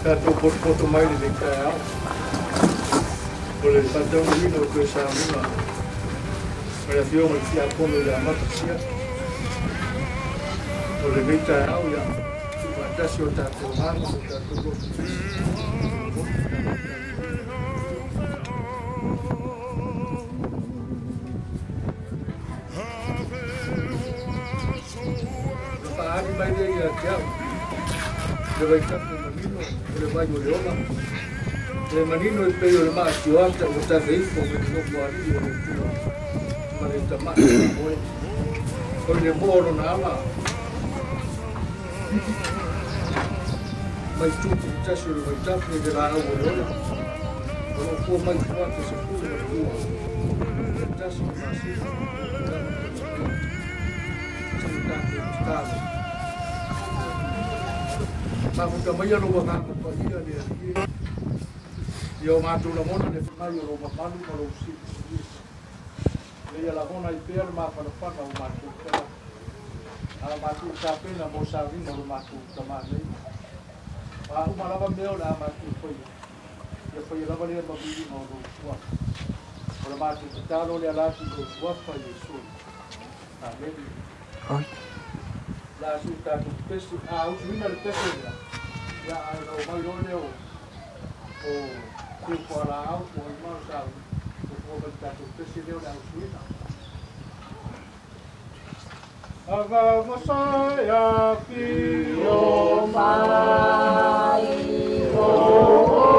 Tato poto mai le kai au. Ole tato ni no ko sa muna. Para fio mo sia kono ya mata sia. Ole vita au ya. Batasi o tato mano o tato ko. Ari mai ya kia. Le vai tato manino, le vai o leoma. Le manino e peo le maa tioata o ta veifo me no kuari o le tua. Ma le tamata moe. O le moro na ama. Mai tupu tasi o le vai tato e le la au o leona. O no kua mai kuata se kua na kua. Le tasi o masi. Tasi tato o stalo. Ma fuka mai alo wa ka pa ia le ia. Yo ma tu la mona le mai alo wa malu ma lo si. Le la mona I per ma pa fa o ma tu ka. Ala ma tu ka pena mo sa vi mo ma tu ka ma le. Pa u ma la va meo la ma tu foi. Yo foi la va le ma vi mo lo sua. Ora ma tu ta lo le ala tu lo sua fa le su. A le. Ai. La suta tu peso a usina le peso ya no mai rone o ku para au o mai sa o ta tu peso de la usina aga masaya ki o mai o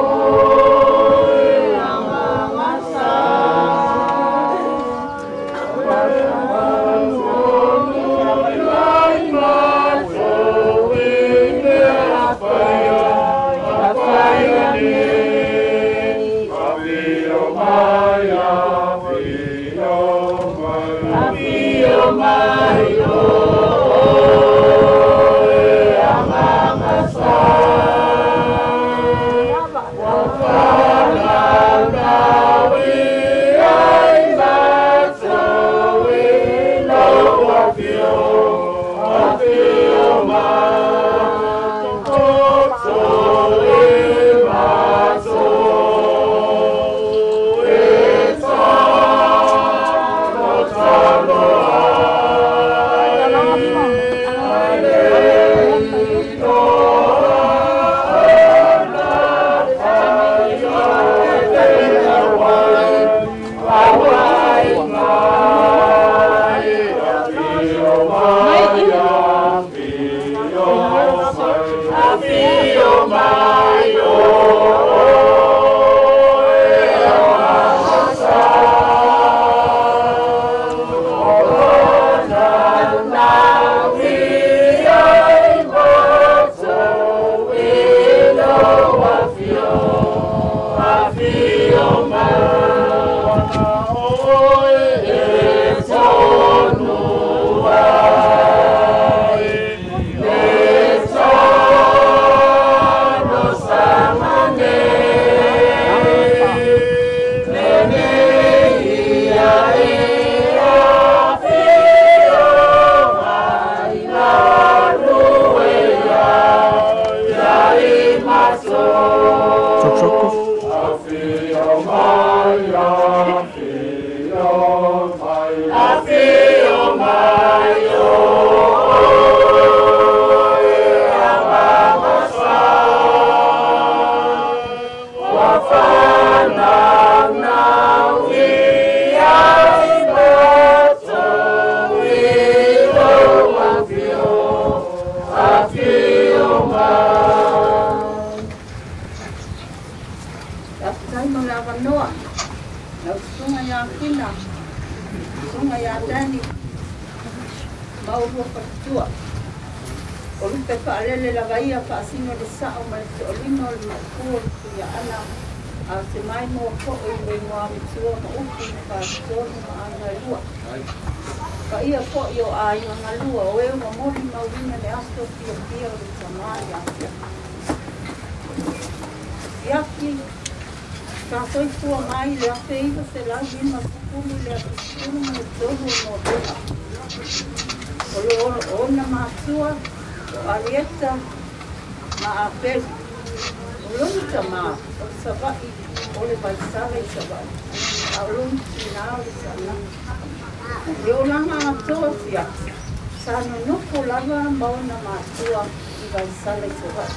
Lumi tama, o savai, o le vai sala I savai. A lumi tina o le sana. E o langa atoa fia. Sa no noko lava mauna mātua I vai sala I savai.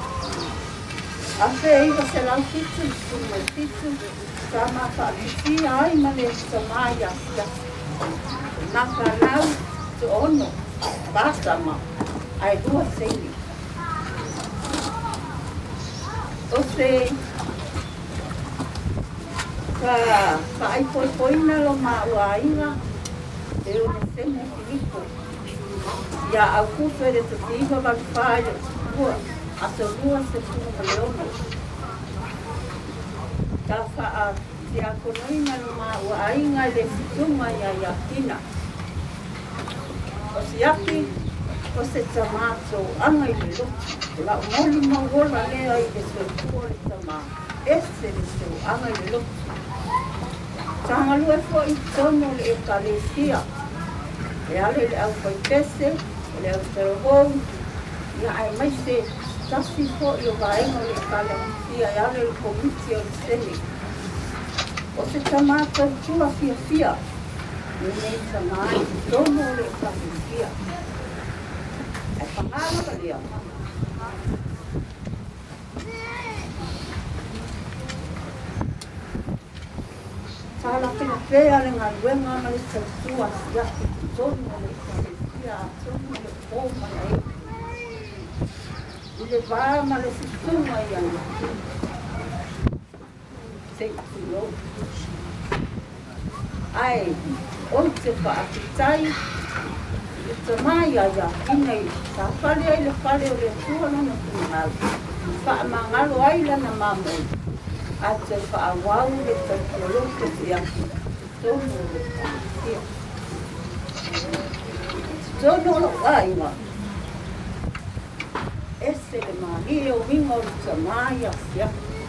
A fe iwa se lau fitu, suma fitu, sa ma whaakiti ai ma le samaya fia. Na whanau tu ono, bātama, ai rua seili. O se ka ai poina lo maua inga e o ne sene Filipo. Ia au kufere te tiwa wali whaia kua a se rua se puma leono. Ka wha te a konoina lo maua inga le situnga ia kina. O si aki o se tamato anga I le loki. La moli mawola lea I le sotua le tama. Ese le so anga I le loki. Tanga lua fo I tono le ekalesia. E ale le au paitese, le au terahou. Ia ai mai se tasi fo I o vaenga le ekalesia. E ale le komiti o le sene. O se tamato tua fia fia. Nei tamai I tono le ekalesia. E pangana ka lea. Sala pena pea le ngā ruenga ma le tautua sia ki tono le kalesia a tono le pōma na I le vā ma le situnga I anga. Se kulo. Ai, o te whaakitai, I te mai a ia kinei, sa whale ai le whale o le tua nana kunahau. Whaamangalo ai lana mamoi. A te whaawau le tautolo ke te aki. Tono le kalesia. Tono lo wainga. Ese le mani o winga o le tamai a sia.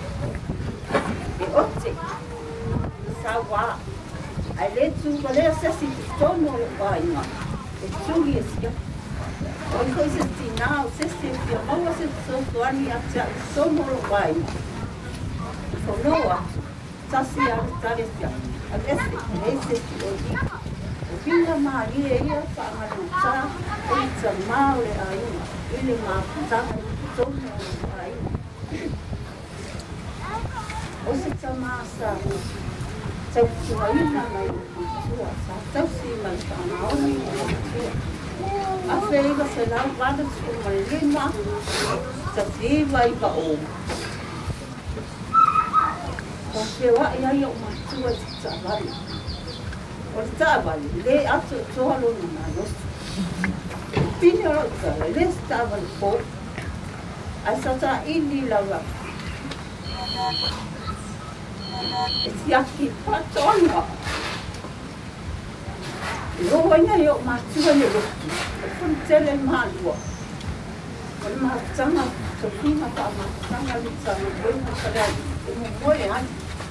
E ote. Sa wā. Ai le tu kalea sesi te tono le wainga. E tūgi e sia. O koi se tinao sesi e pia maua se sotuani a tia I tono le wainga. Konoa, tasi a tare sia. A ese, ese si o di. O pinga maari e ia whaanganu tā, o I ta maore a inga. Ile mā putanga I tono a inga. O se ta māsa, tau tua ina mai o tua, sa tau si mai whaanaoni o tua. A wheiga se lau wada tu mai lima, ta whiwa I ka o. O te wai ai o matua I te tāwari. O te tāwari, le atu tohalo na ngā nosu. Pini o rau tāra, le se tāwari pō. Ai sa tā ili laura. E ti aki pātoanga. Roa ina i o matua ne roki. O kuni tele mātua. O le mātanga, tōpina pa mātanga li tāna koina karai. E mo moe ai.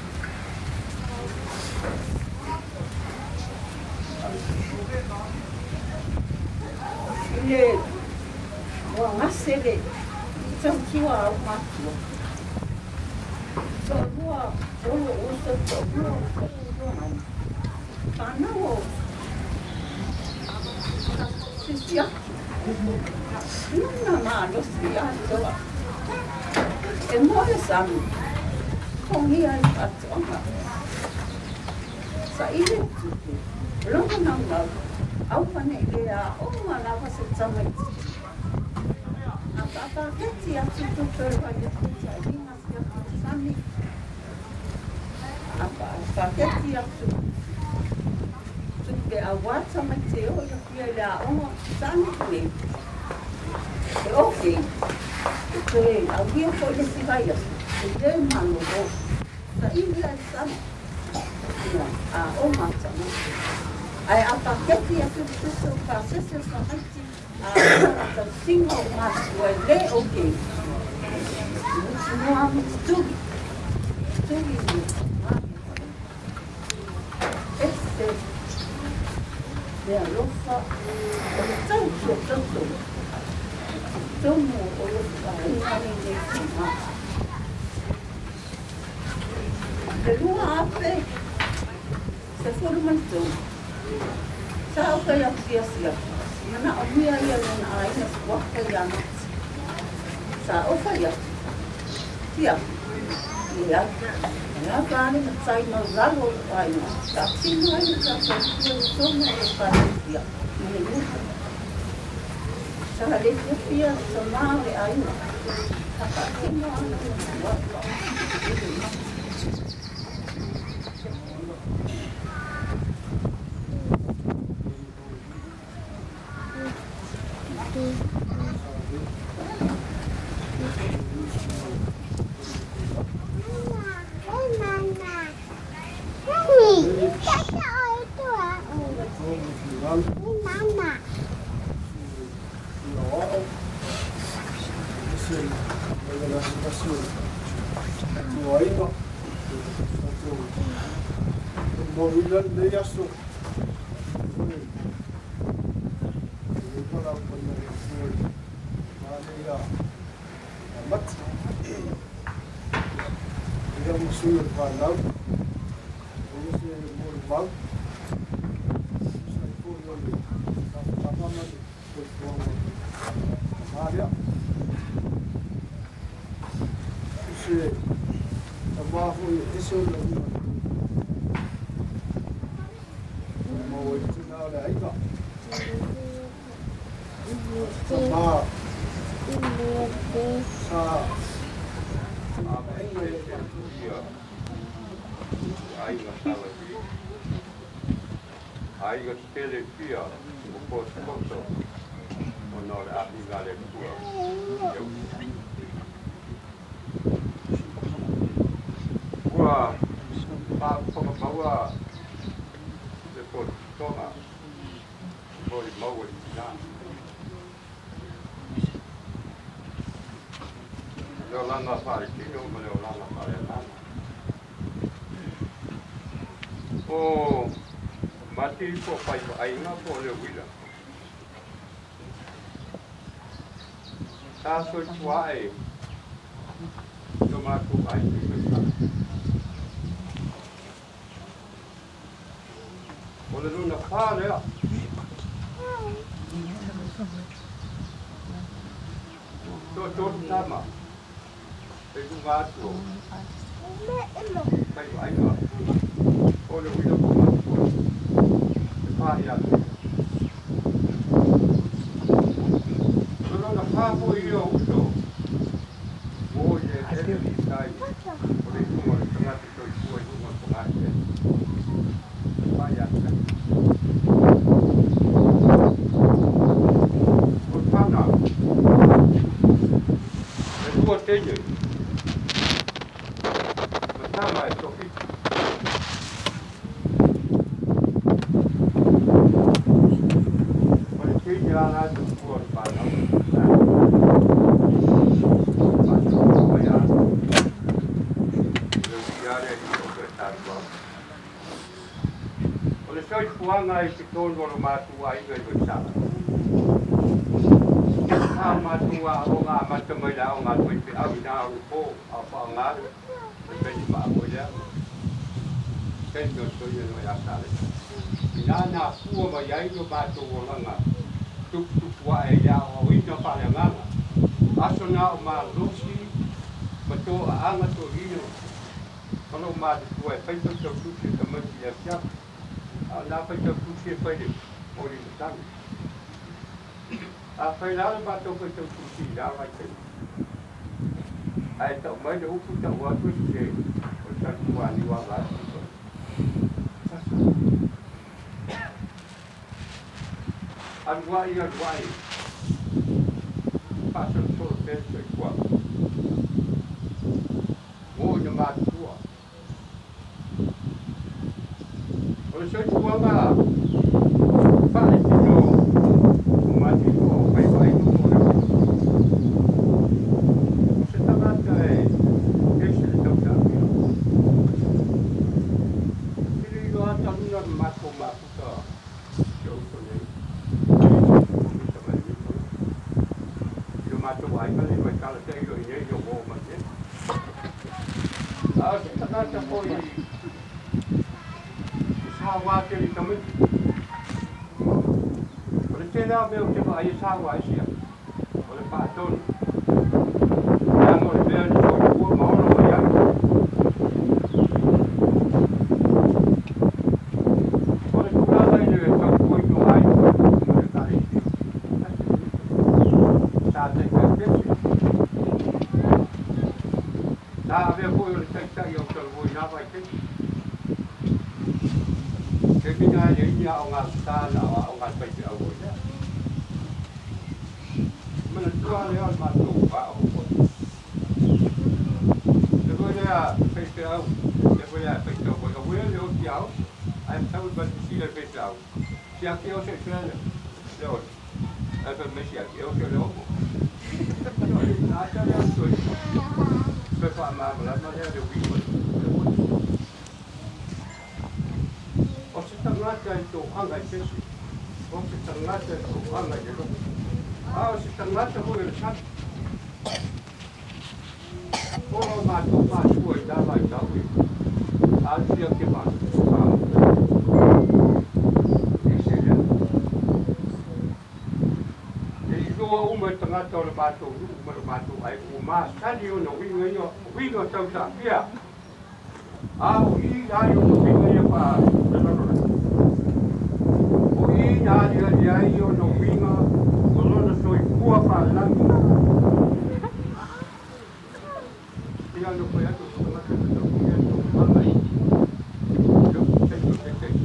Ile wa ngase le tautua au matua. Tōrua olo osa tōrua tōrua ai. Whanau o sisia. Nuna mā nosi atoa. E moe sami. Kongi ai atoanga. Sa ile tuku. Longa nang lau. Au pane lea onga lava se tamai. A tata keti atu tuperu ai kuta inga si atu sami. A keti atu tupe a wata mai te o ia pia lea onga sami kune. E oke. Te au hia ko ile si vai asu. E te manu o. Sa ile ai sami. A onga sami. Ai a paketi a tupuso ka sese sa haiti a ta singo masu e le oke. Mutu noa mutu tugi. Tugi ni. Este le alofa o le tauto. Tomo o le whainani ne kuma. Te lua ape. Se furu mantu. Sa o ka sia sia. Mana o mia ia na aina waka ia. Sa o ka ia. Ia. Ia. Ia kani na tsai na ralo aina. Sa tinu aina sa tinu sona e ia. Ini. Sa le pia sa mare aina. Sa tinu aina waka. Aiga tele pia o posto o no a igale tua. Wa pa wa le posto toma. Voi mau na. Yo lana fare kino me lo lana fare lana. Oh mati po pai ai nga po le wila. Ta so tuai. No ma tu ai ni sa. Ole luna pa le. To tama. E tu nga tu. Pai ai nga. Ole wila po ma tu. Ya. Solo la papo io uso. Oye, è di sai. Por eso como el tomate soy fue uno tomate. Vaya. Por pana. Es tu botella. Matama es sofito. Jalan buat panau, bayar, biar itu bertambah. Oleh sebab puang ay kitol mo matu ay bersama. Sama tua orang macam mana orang tu itu awina rupo apa orang, seperti apa dia. Kan contohnya yang salah. Nana pua bayar itu batu orang. Tuk wa ya o ina pa ya ngana aso na ma lusi pato anga to ino kalau ma tu e pa to tu ki ka ma ya ya na pa to tu ki pa de o ri tan a fa la ba to pa to tu ki da wa ke ai to mai de u ku ta wa tu ki o ta wa ni wa ba Anguai, passa o seu tempo e quatro. Olha, matua. Olha, se eu te falar, fale de novo. O matua vai no mundo. Você está lá, deixa ele tocar. Ele lá está no mato. Eu sonhei. Mato ai ka le mai kala te iro i nei o mo ma te. Ah, tangata ko sawa te i kami. Ole tēnā mea o te wha ai sawa isia. Ole pātoni. Ang ole mea ni soi kua maona o iau. Ole kukata i lewe tau koi no ai. Ole kare. Tā te kēpesi. Tā avea koi ole taitai au tau voi nā vai kei. Ke mina e ia o ngā tāna o ngā taiti au o ia. Mana tua leo al mātou wā o koi. Te koe lea peite au, te koe lea peite au koi. Ka wea leo ti au, ai tau i bati sile peite au. Si aki o se tuele, leo. Ai pe mesi aki o se leo mo. Nāta leo tui. Pe wha māmala, ma lea leo wiko. O se tangata i tō hanga i pesi. O se tangata i tō hanga i roho. O se tangata hui le sati. O mātou mātua i tāma i tāui. A tia ke mātua. E se rea. E i roa uma i tangata o le mātou ruku ma le mātou ai. O mā sani o na winga tau tā pia. A o i ai o na winga ia pā. O i nāri ali ai o no winga, o lona soi kua whālangi. I anu koe atu whakamaka te tau kia tō whangai. Yoku teiko te teite.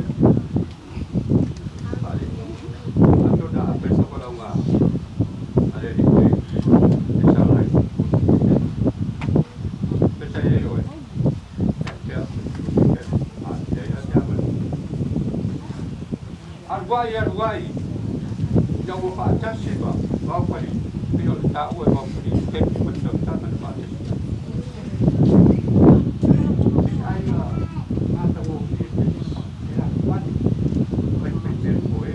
Pare, ato nā apesa wala ngā. Ale ni koe, e sārai. Peta e oe. Arwai, jau o whaatase wa, wāpari, pio le tā ue wāpari, tepi matau tāna le whaatase. Ai ngā, ngāta o ki e tenis, e a wani, kai pete koe.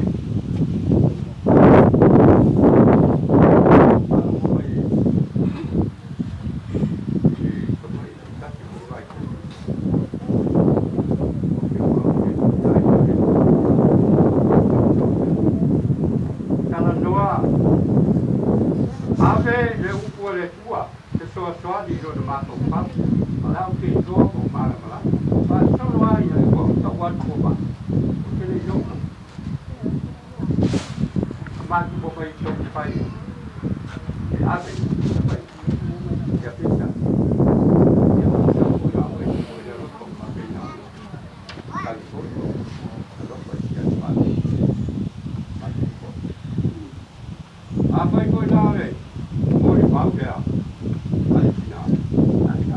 Ave le upu le tua, te soa soadi jo de mato pam, ala o te soa ko mara mara. Pa solo ai ai ko ta wan ko ba. Ke le jo. Amatu ko pai to pai. E ave pai. Ya pita. Ya ko ko ya ko ya ro ko ma pe na. Kai ko ko. Lo ko ya pa. Apa ko na le? Pia, Alina, Alina,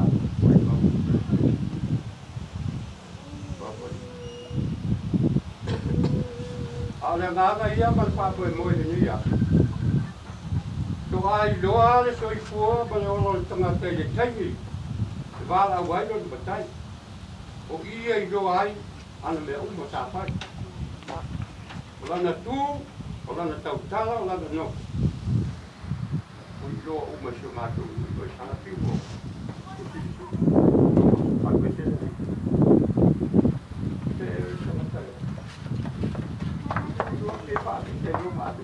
ale ngāga ia mal papo e moe ni ia. So ai loa le so I fua ma le olo le tangata I le taimi. E wala wai lo ni batai. O ia I loa ai, ana mea uma sa pai. O lana tū, o lana tautala, o lana no. Lo uma se mato dois ana pivo. A coisa é chamada. Lo que faz, é o mato.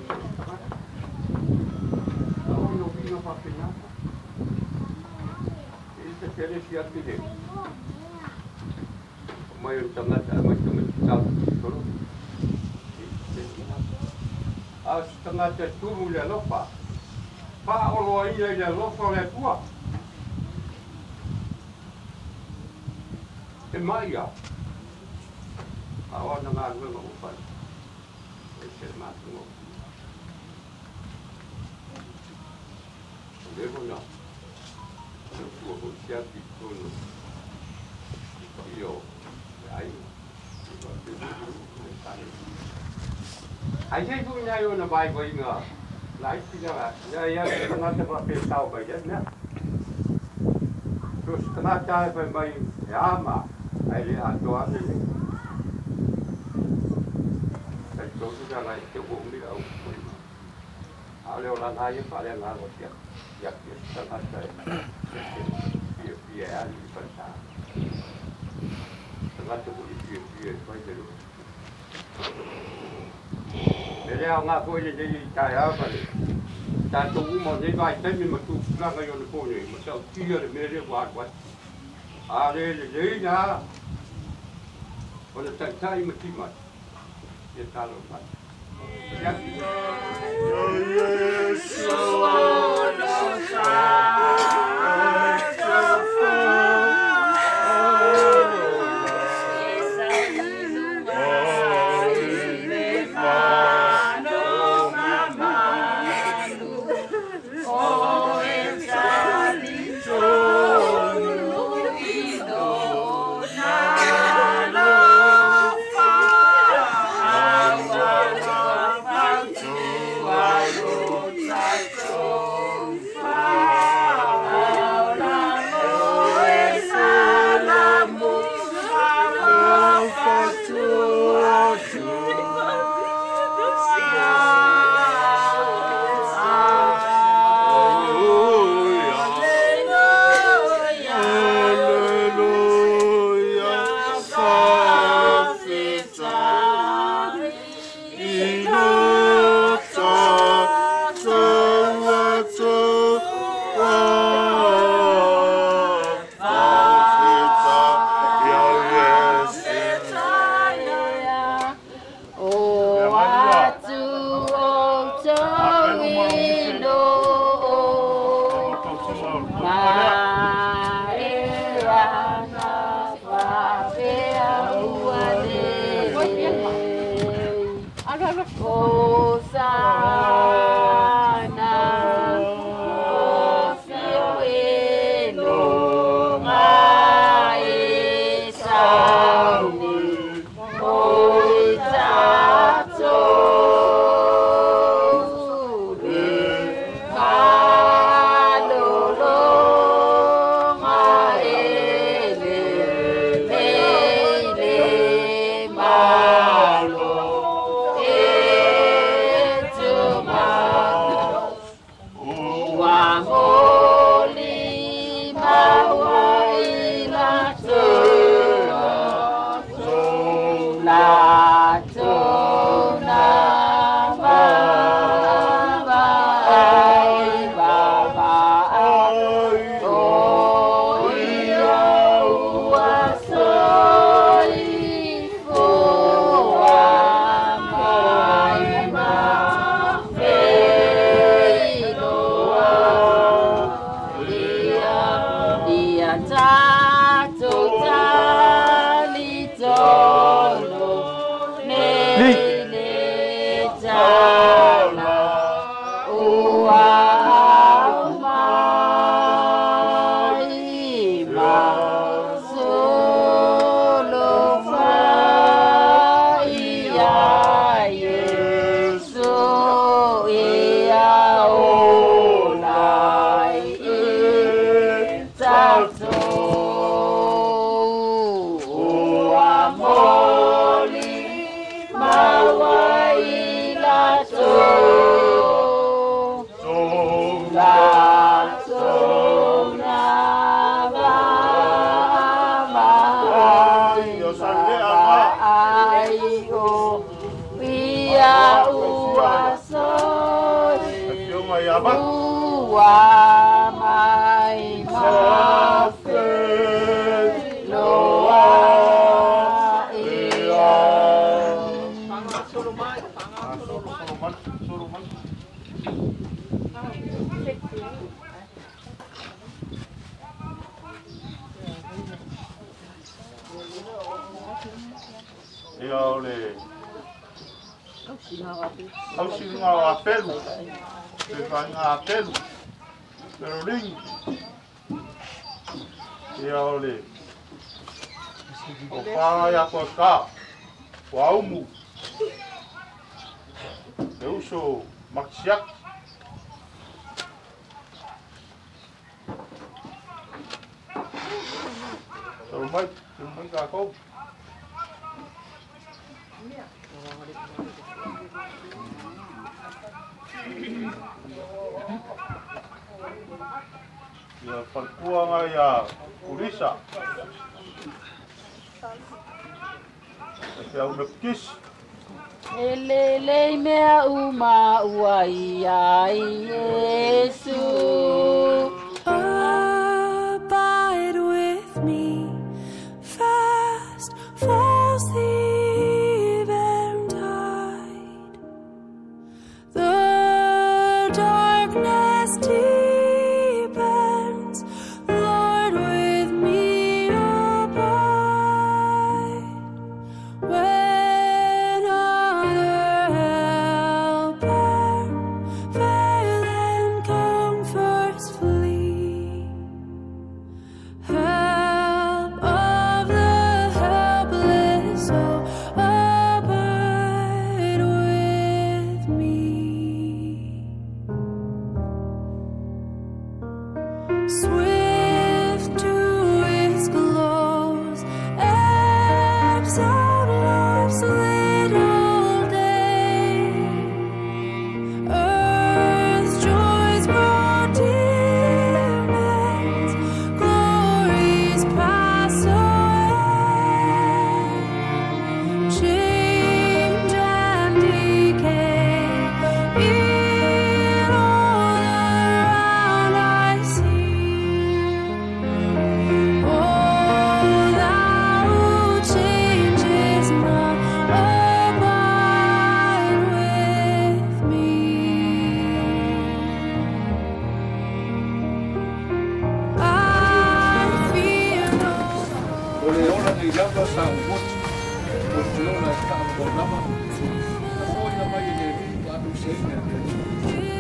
Não vi no papel. Isso é que aqui dentro. Mas eu também tal. As tangata tu mulher lopa. Pa olo ia ia lofo le tua. E mai ia. Awa na ngā rua ngā upai. E se mātu ngō. Levo nā. Nā tua ho siati tōnu. Io. Ai. Ai sei fu nai o na vai ko inga. Lai tina ya kana te pa pe tau ba ya na. Terus kana tai pa mai ya ma. Ai le a to a ni. Ai to tu ja lai te ko mi au. A le ola nai pa le na ko tia. Ya ke kana tai. Ya ni pa ta. ngata ko i ko te lu ele a nga ko le le tai a pa ta tu mo ne vai te mi ma tu nga ga yo le ko ni ma sa ti le me le wa a le na o le tai ma ti ma e ta lo pa Ya, palkuanga ya Urisa. Pe au na kis. Elele mea uma uai ai Yesu. Abide with me, fast falls the eventide. The darkness deepens, Lord, with me abide. When other helper fail and comforts flee, help of the helpless, oh, abide with me. Swift to its close, ebbs out life's little day. Earth's joys grow dim as glories pass away. Change and decay in all around I see. Oh, thou who changes not, abide with me. I fear no O le ona nei lava sa uot. O te ona ka o lava. Na foi na mai ne ri anu sei ne.